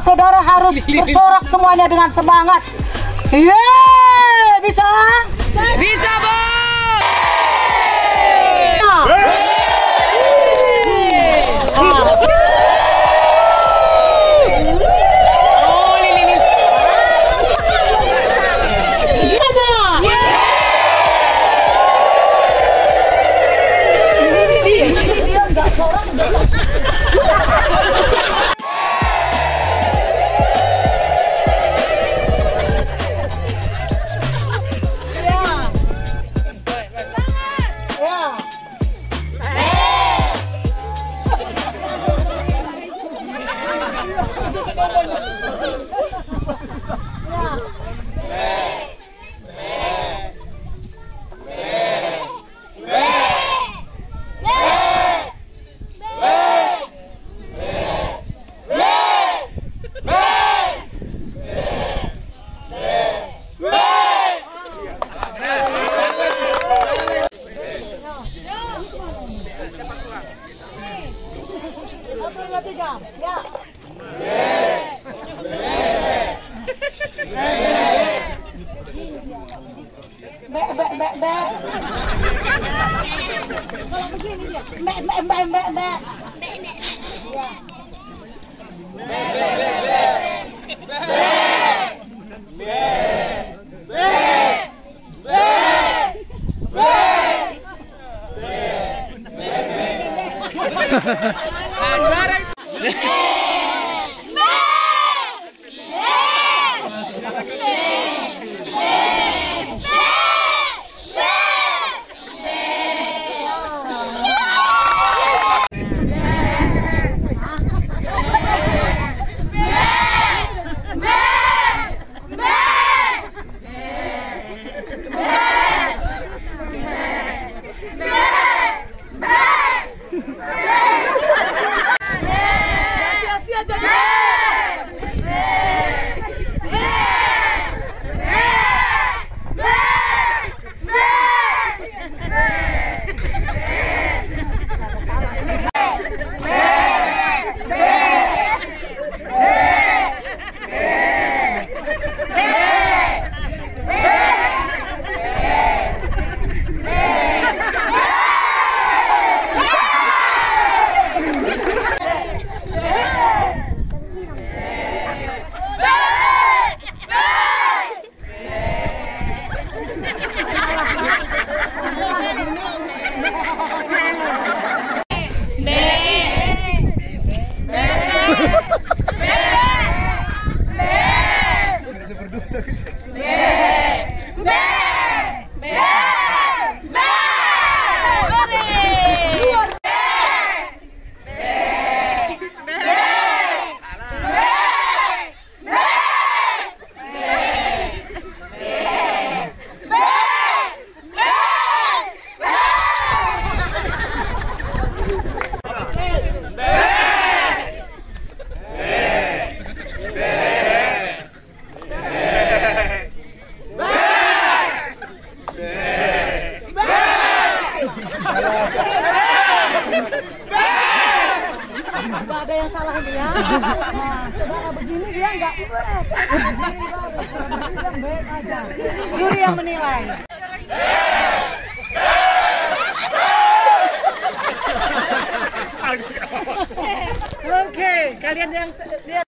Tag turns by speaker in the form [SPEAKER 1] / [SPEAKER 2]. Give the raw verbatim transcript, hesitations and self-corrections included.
[SPEAKER 1] saudara harus bersorak semuanya dengan semangat. Yeay, bisa?
[SPEAKER 2] Bisa, Bos!
[SPEAKER 1] Nah.
[SPEAKER 2] Oh, ini, ini.
[SPEAKER 1] Dia nggak sorak udah. Satu, dua, tiga, ya. Be, be, be, be. Kalau begini dia, be, be, be, be, be. Ya. Be, be, be, be. Nggak ada yang salah ini ya. Nah, saudara begini dia nggak baik. Yang baik aja. Juri yang menilai. Oke, kalian yang